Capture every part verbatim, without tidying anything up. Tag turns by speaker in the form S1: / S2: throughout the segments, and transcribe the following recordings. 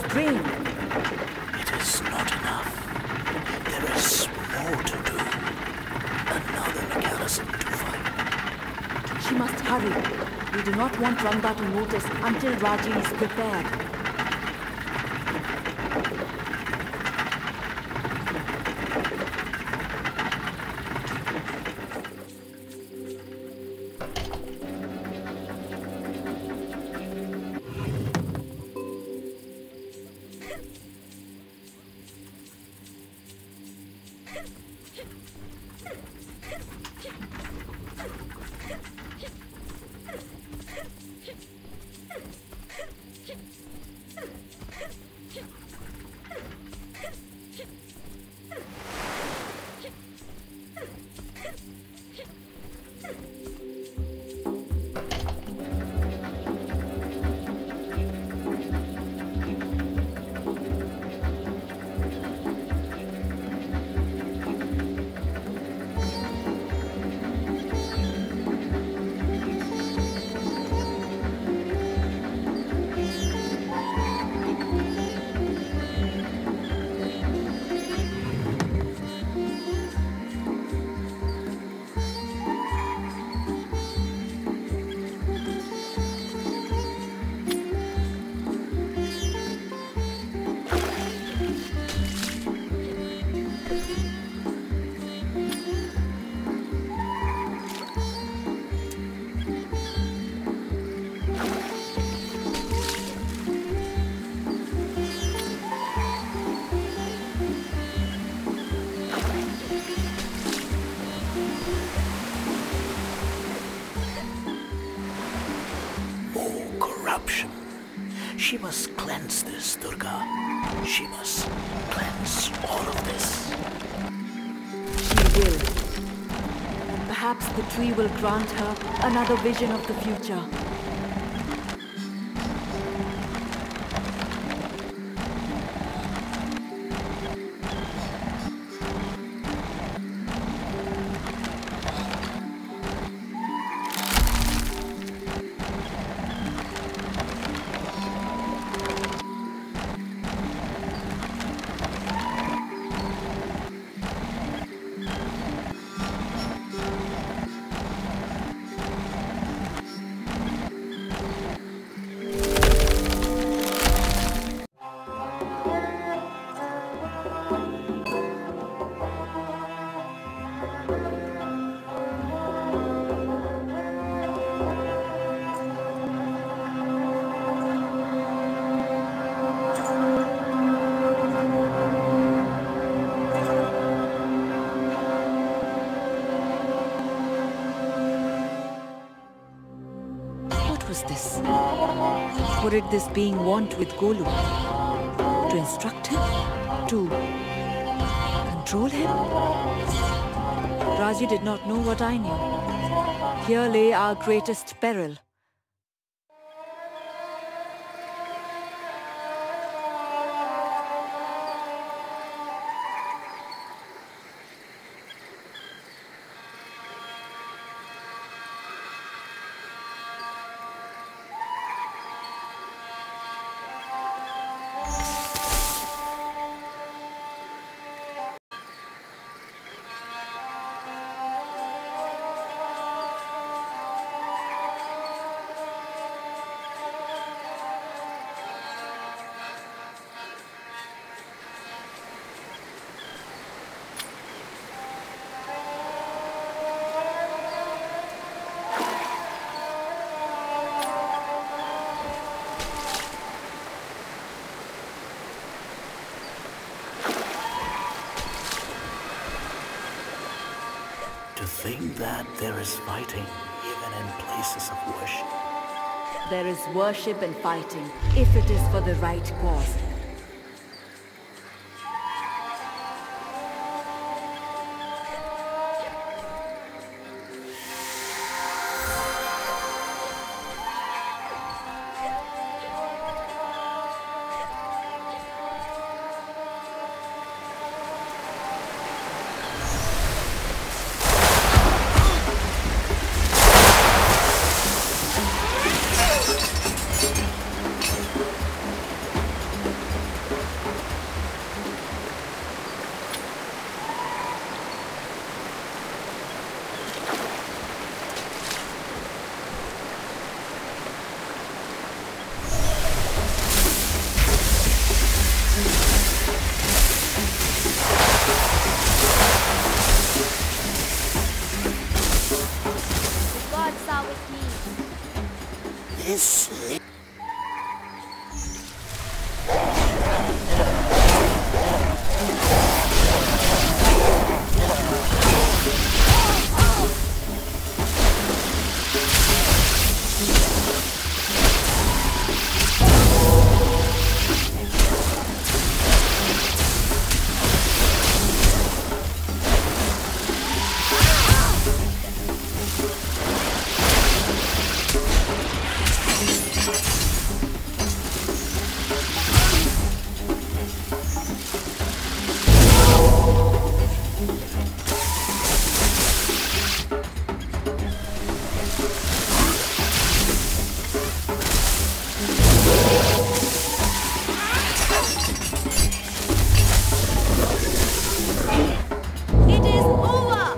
S1: brain.
S2: It is not enough. There is more to do. Another mechanism to fight.
S1: She must hurry. We do not want Ranga to notice until Raji is prepared.
S2: She must cleanse this, Durga. She must cleanse all of this.
S1: She will. Perhaps the tree will grant her another vision of the future. This? Or did this being want with Golu? To instruct him? To control him? Raji did not know what I knew. Here lay our greatest peril.
S2: To think that there is fighting even in places of worship.
S1: There is worship and fighting, if it is for the right cause.
S2: sleep.
S1: It is over!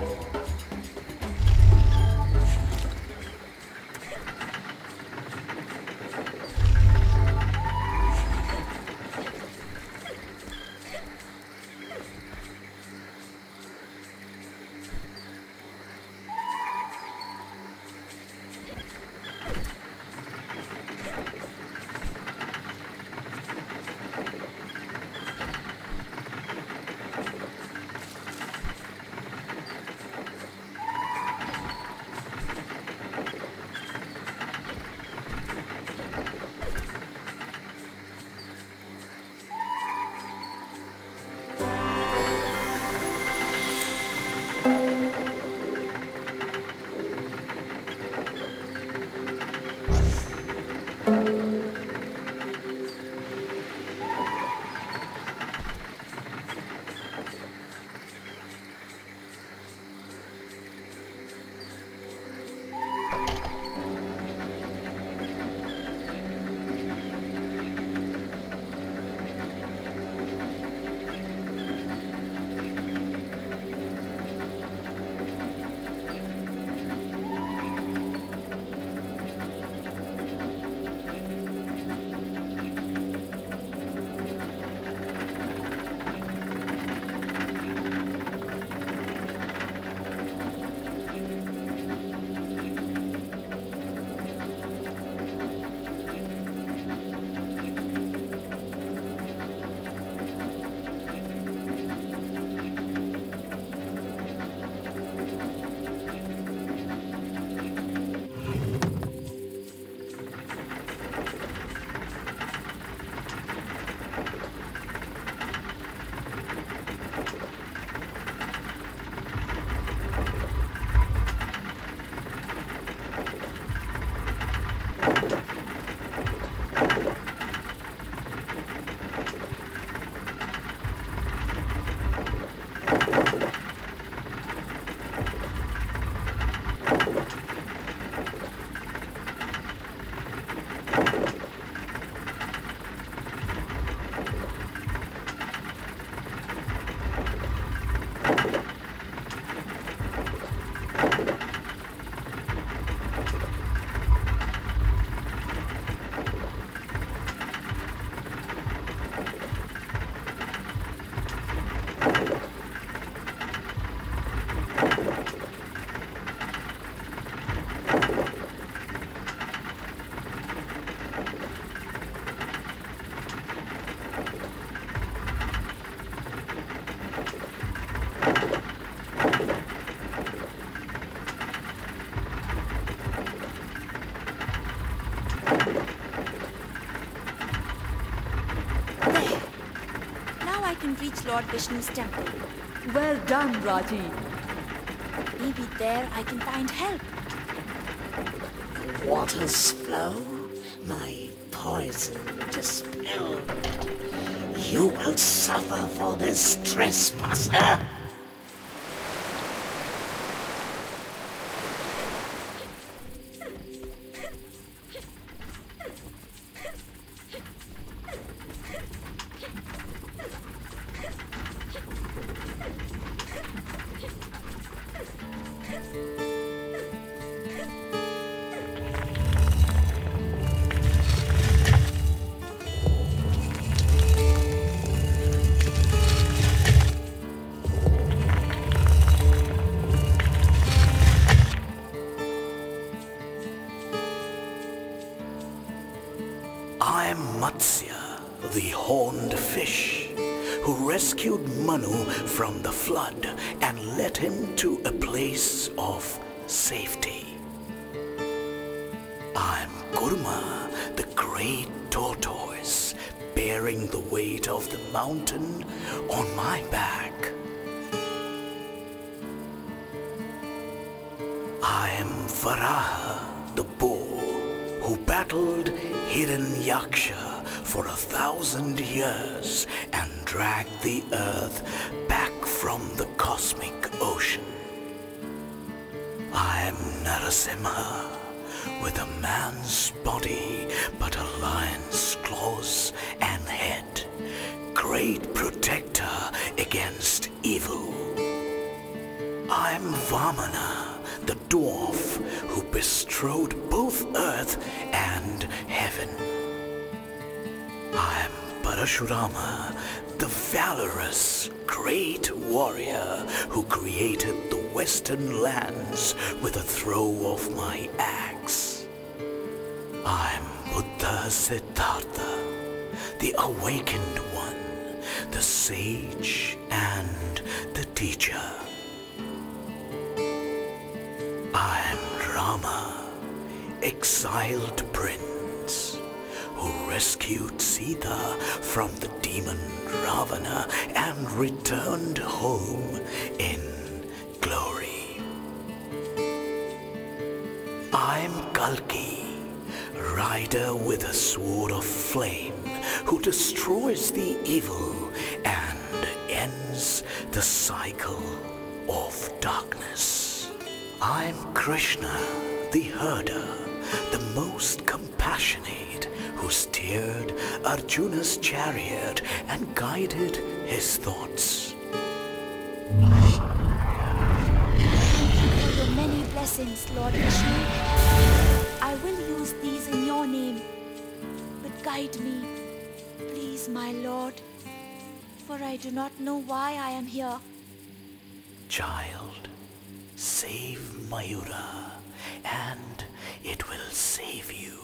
S1: can reach Lord Vishnu's temple.
S3: Well done, Raji.
S1: Maybe there I can find help.
S2: The waters flow, my poison dispelled. You will suffer for this trespasser. fish who rescued Manu from the flood and led him to a place of safety. I'm Kurma, the great tortoise, bearing the weight of the mountain on my back. I am Varaha, the bull, who battled Hiranyaksha for a thousand years and dragged the earth back from the cosmic ocean. I am Narasimha, with a man's body but a lion's claws and head, great protector against evil. I am Vamana, the dwarf who bestrode both earth and heaven. I am Parashurama, the valorous great warrior who created the western lands with a throw of my axe. I am Buddha Siddhartha, the awakened one, the sage and the teacher. I am Rama, exiled prince, who rescued Sita from the demon Ravana and returned home in glory. I'm Kalki, rider with a sword of flame, who destroys the evil and ends the cycle of darkness. I'm Krishna, the herder, the most compassionate, who steered Arjuna's chariot and guided his thoughts.
S4: For your many blessings, Lord Vishnu, I will use these in your name. But guide me, please, my Lord, for I do not know why I am here.
S2: Child, save Mayura, and it will save you.